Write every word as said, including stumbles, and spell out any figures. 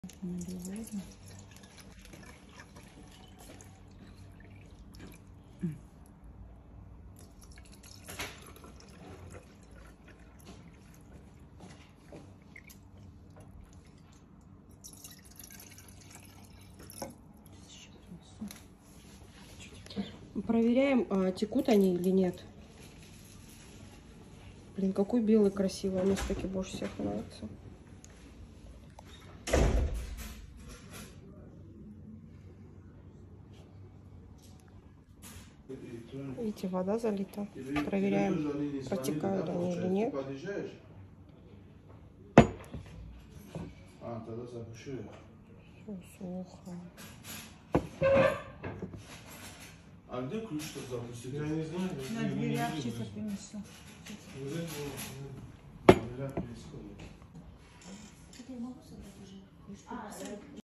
Проверяем, а, текут они или нет. Блин, какой белый красивый. Мне таки больше всех нравится. Видите, вода залита. Проверяем, протекают они или нет. Все сухо. А где ключ-то запустить? Я не знаю. На дверях сейчас принесу. Вот это происходит. Я могу собрать уже?